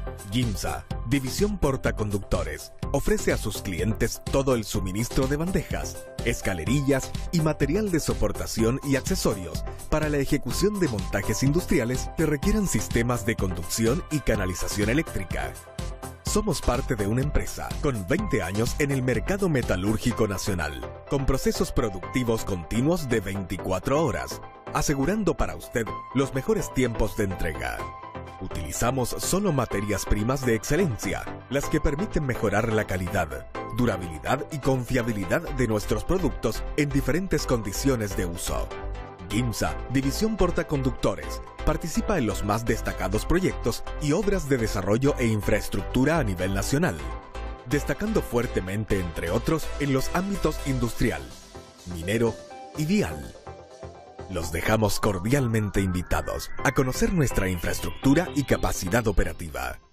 GIMSA, División Portaconductores, ofrece a sus clientes todo el suministro de bandejas, escalerillas y material de soportación y accesorios para la ejecución de montajes industriales que requieran sistemas de conducción y canalización eléctrica. Somos parte de una empresa con 20 años en el mercado metalúrgico nacional, con procesos productivos continuos de 24 horas, asegurando para usted los mejores tiempos de entrega. Utilizamos solo materias primas de excelencia, las que permiten mejorar la calidad, durabilidad y confiabilidad de nuestros productos en diferentes condiciones de uso. GIMSA, División Portaconductores, participa en los más destacados proyectos y obras de desarrollo e infraestructura a nivel nacional, destacando fuertemente, entre otros, en los ámbitos industrial, minero y vial. Los dejamos cordialmente invitados a conocer nuestra infraestructura y capacidad operativa.